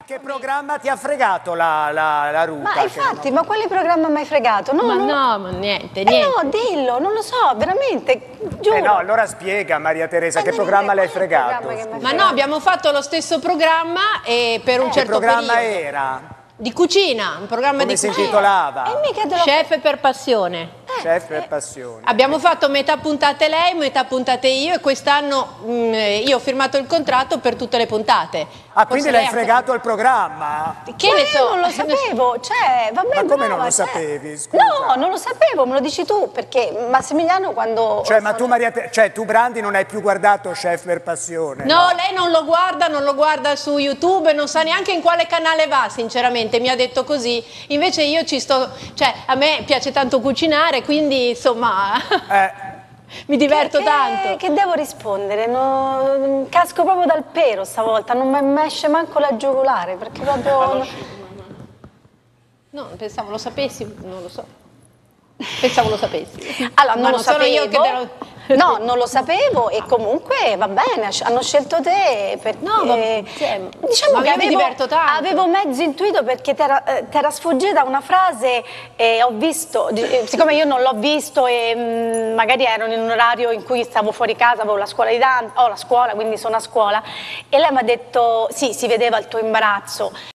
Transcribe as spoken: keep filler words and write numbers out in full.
che programma ti ha fregato la, la, la ruta? Ma infatti, ma quale programma mi hai fregato? No, ma non... no, ma niente, eh niente. no, dillo, non lo so, veramente, giuro. Eh no, allora spiega Maria Teresa, Ma che devi programma dire l'hai qual è il fregato? programma che mi hai Ma no, abbiamo fatto lo stesso programma e per un Eh, certo Che programma periodo. era? Di cucina, un programma Come di si cucina. intitolava? E mica te lo... Chef per passione. Chef per passione. Abbiamo fatto metà puntate lei, metà puntate io e quest'anno mh, io ho firmato il contratto per tutte le puntate. Ah, quindi Forse l'hai lei ha- fregato il programma? Che Ma ne io so? non lo sapevo, cioè, vabbè, Ma come brava, non lo cioè. sapevi, scusa? No, non lo sapevo, me lo dici tu, perché Massimiliano quando... Cioè, ma tu, Maria Te- cioè, tu Brandi non hai più guardato Chef per passione? No, lei non lo guarda, non lo guarda su YouTube, non sa neanche in quale canale va, sinceramente, mi ha detto così. Invece io ci sto, cioè a me piace tanto cucinare, quindi insomma Eh, mi diverto che, tanto. Che devo rispondere? No, casco proprio dal pero stavolta, non mi esce manco la giugulare, perché proprio... No, pensavo lo sapessi, non lo so. Pensavo lo sapessi. Allora, non Ma lo non sono sapevo, io che te lo... no, non lo sapevo e comunque va bene, hanno scelto te perché... No, ma- cioè, diciamo ma che io mi avevo, diverto tanto. avevo mezzo intuito perché t'era eh, sfuggita una frase e ho visto, di- eh, siccome io non l'ho visto e mh, magari ero in un orario in cui stavo fuori casa, avevo la scuola di danza, ho la scuola, quindi sono a scuola, e lei mi ha detto, sì, si vedeva il tuo imbarazzo.